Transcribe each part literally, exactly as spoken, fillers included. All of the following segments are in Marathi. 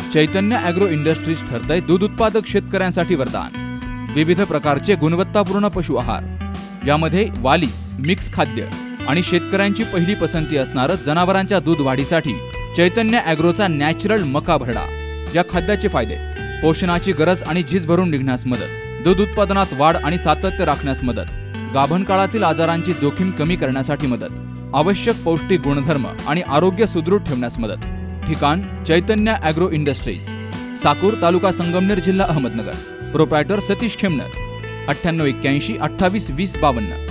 चैतन्य ॲग्रो इंडस्ट्रीज ठरतंय दूध उत्पादक शेतकऱ्यांसाठी वरदान। विविध प्रकारचे गुणवत्तापूर्ण पशु आहार, यामध्ये वालीस, मिक्स खाद्य आणि शेतकऱ्यांची पहिली पसंती असणारं जनावरांच्या दूध वाढीसाठी चैतन्य ॲग्रोचा नॅचरल मका भरडा। या खाद्याचे फायदे: पोषणाची गरज आणि झीज भरून निघण्यास मदत, दूध उत्पादनात वाढ आणि सातत्य राखण्यास मदत, गाभण काळातील आजारांची जोखीम कमी करण्यासाठी मदत, आवश्यक पौष्टिक गुणधर्म आणि आरोग्य सुदृढ ठेवण्यास मदत। ठिकाण: चैतन्य ॲग्रो इंडस्ट्रीज, साकूर, तालुका संगमनेर, जिल्हा अहमदनगर। प्रोप्रायटर सतीश खेमनर, अठ्ठ्याण्णव एक्क्याऐंशी अठ्ठावीस वीस बावन्न।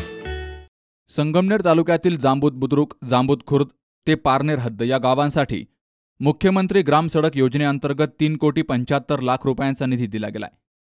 संगमनेर तालुक्यातील जांबूत बुद्रुक, जांबूत खुर्द ते पारनेर हद्द या गावांसाठी मुख्यमंत्री ग्राम सडक योजनेअंतर्गत तीन कोटी पंच्याहत्तर लाख रुपयांचा निधी दिला गेलाय।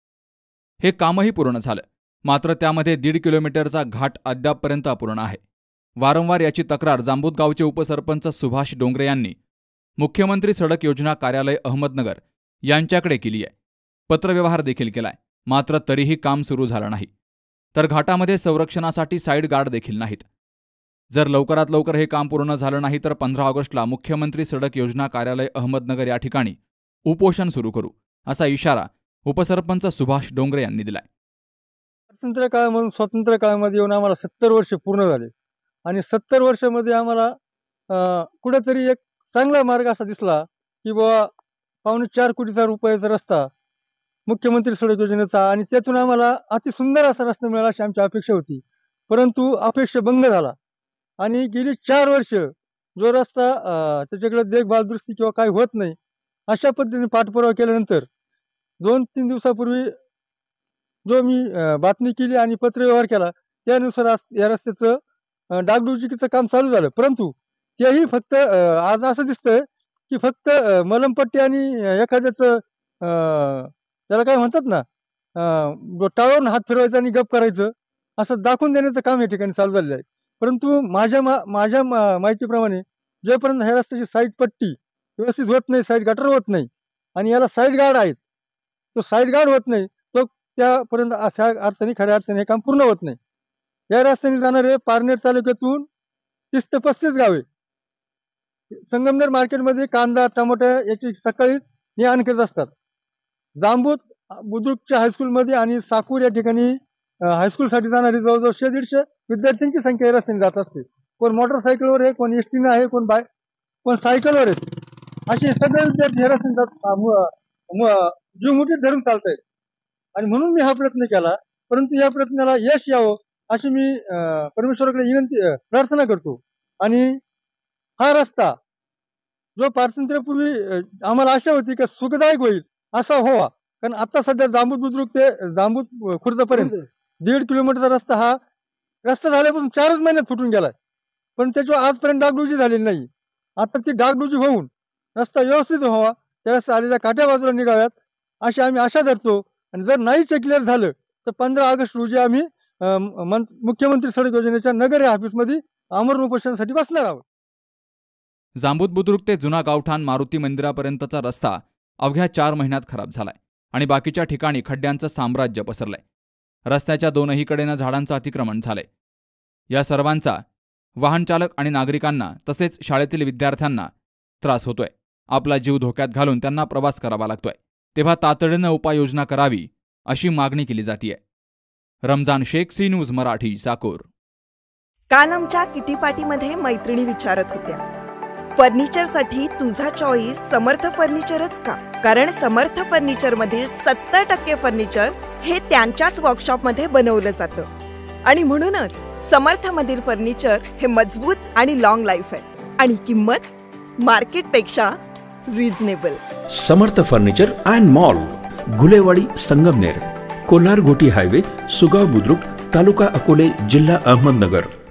हे कामही पूर्ण झालं, मात्र त्यामध्ये दीड किलोमीटरचा घाट अद्यापपर्यंत अपूर्ण आहे। वारंवार याची तक्रार जांबूत गावचे उपसरपंच सुभाष डोंगरे यांनी मुख्यमंत्री सडक योजना कार्यालय अहमदनगर यांच्याकडे केली आहे। पत्रव्यवहार देखील केलाय, मात्र तरीही काम सुरू झालं नाही। तर घाटामध्ये संरक्षणासाठी साईड गार्ड देखील नाहीत। जर लवकरात लवकर हे काम पूर्ण झालं नाही तर पंधरा ऑगस्टला मुख्यमंत्री सडक योजना कार्यालय अहमदनगर या ठिकाणी उपोषण सुरू करू, असा इशारा उपसरपंच सुभाष डोंगरे यांनी दिलाय। स्वातंत्र्य काळामधून स्वातंत्र्य काळामध्ये येऊन आम्हाला सत्तर वर्ष पूर्ण झाले आणि सत्तर वर्षामध्ये आम्हाला कुठेतरी एक चांगला मार्ग असा दिसला की बाबा पावणे चार कोटीचा रुपयाचा रस्ता मुख्यमंत्री सडक योजनेचा, आणि त्यातून आम्हाला अतिसुंदर असा रस्ता मिळाला अशी आमची अपेक्षा होती। परंतु अपेक्षा भंग झाला आणि गेली चार वर्ष जो रस्ता त्याच्याकडे देखभाल दुरुस्ती किंवा काही होत नाही, अशा पद्धतीने पाठपुरावा केल्यानंतर दोन तीन दिवसापूर्वी जो मी बातमी केली आणि पत्रव्यवहार केला त्यानुसार या रस्त्याचं डागडुजीचं काम चालू झालं। परंतु तेही फक्त आज असं दिसतंय की फक्त मलमपट्टी आणि एखाद्याचं त्याला काय म्हणतात ना, टाळून हात फिरवायचा आणि गप करायचं असं दाखवून देण्याचं काम या ठिकाणी चालू झालेलं आहे। परंतु माझ्या मा माझ्या माहितीप्रमाणे जोपर्यंत ह्या रस्त्याची साईड पट्टी व्यवस्थित होत नाही, साईड गटर होत नाही आणि याला साईड गार्ड आहेत, तो साईड गार्ड होत नाही तो त्यापर्यंत अशा अर्थाने खऱ्या अर्थाने हे काम पूर्ण होत नाही। या रस्त्याने जाणारे पारनेर तालुक्यातून तीस ते पस्तीस गावे संगमनेर मार्केटमध्ये कांदा, टमाटर याची सकाळी ने आण करत असतात। जांबूत बुद्रुकच्या हायस्कूलमध्ये आणि साकूर या ठिकाणी हायस्कूलसाठी जाणारी जवळजवळ शे दीडशे विद्यार्थ्यांची संख्या या रस्त्याने जात असते। कोण मोटरसायकलवर आहे, कोण एसटीने आहे, कोण बाय कोण सायकलवर आहेत, असे सगळे विद्यार्थी या रस्त्याने जीव मुठीत धरून चालत आहेत। आणि म्हणून मी हा प्रयत्न केला, परंतु या प्रयत्नाला यश यावं अशी मी परमेश्वराकडे विनंती प्रार्थना करतो। आणि हा रस्ता जो स्वातंत्र्यापूर्वी आम्हाला आशा होती की सुखदायक होईल असा व्हावा, कारण आता सध्या जांबूत बुद्रुक ते जांबूत खुर्दपर्यंत दीड किलोमीटरचा रस्ता हा रस्ता झाल्यापासून चारच महिन्यात फुटून गेलाय, पण त्याच्यावर आजपर्यंत डागडुजी झालेली नाही। आता ती डागडुजी होऊन रस्ता व्यवस्थित व्हावा, त्या रस्ता आलेल्या काट्या बाजूला निघाव्यात अशी आम्ही आशा धरतो। आणि जर नाहीच क्लिअर झालं तर पंधरा ऑगस्ट रोजी आम्ही मुख्यमंत्री सडक योजनेच्या नगर या ऑफिसमध्ये आमरण उपोषणासाठी बसणार आहोत। जांबूत बुद्रुक ते जुना गावठाण मारुती मंदिरापर्यंतचा रस्ता अवघ्या चार महिन्यात खराब झालाय आणि बाकीच्या ठिकाणी खड्ड्यांचं साम्राज्य पसरलंय। रस्त्याच्या दोनही कडेनं झाडांचं अतिक्रमण झालंय। या सर्वांचा वाहनचालक आणि नागरिकांना तसेच शाळेतील विद्यार्थ्यांना त्रास होतोय। आपला जीव धोक्यात घालून त्यांना प्रवास करावा लागतोय, तेव्हा तातडीनं उपाययोजना करावी अशी मागणी केली जातीये। Ramzan Shaikh, C news Marathi, Sakur. काल आमच्या किटी पार्टीमध्ये मैत्रिणी विचारत होत्या, फर्निचरसाठी तुझा चॉईस समर्थ फर्निचरच का? कारण समर्थ फर्निचर मधील सत्तर टक्के फर्निचर हे त्यांच्याच वर्कशॉप मध्ये बनवलं जातं आणि म्हणूनच समर्थ मधील फर्निचर हे मजबूत आणि लॉंग लाईफ आहे आणि किंमत मार्केट पेक्षा reasonable. Samarth furniture and mall, Gulewadi, Sangamner, Kolhar Ghoti highway, Sugaon Budruk, taluka Akole, जिल्हा अहमदनगर।